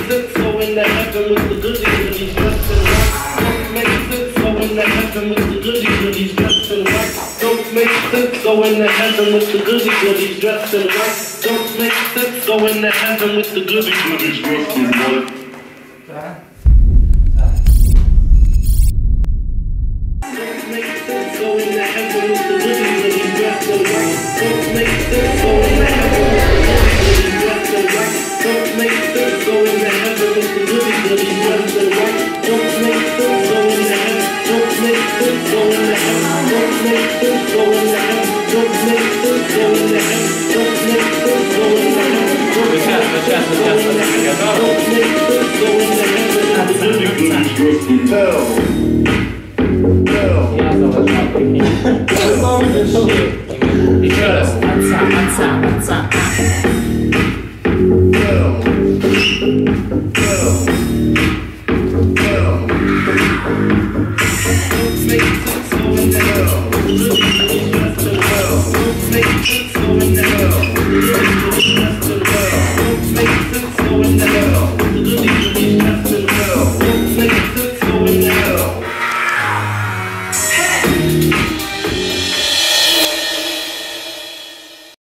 sense, so in the heaven with the goodies, goodies dressed in white. Don't make sense, so in the heaven with the goodies, goodies dressed in white. Don't make sense, so in the heaven with the goodies, goodies dressed in white. Don't make sense, so in the heaven with the goodies, goodies dressed in white. Don't make sense, so in the heaven with the goodies, goodies dressed in white. Don't make sense, so in the heaven with the goodies, goodies dressed in white. Don't make sense, so in the heaven with the goodies, goodies dressed in white. Don't make sense, so in the heaven. Don't make sense, so in the heaven. Don't make sense, so in the heaven. Don't make sense, so in the heaven. Don't make sense, so in the heaven. Don't make sense, so in the heaven. Don't make sense, so in the heaven. The goodies, goodies dressed in hell. Hell.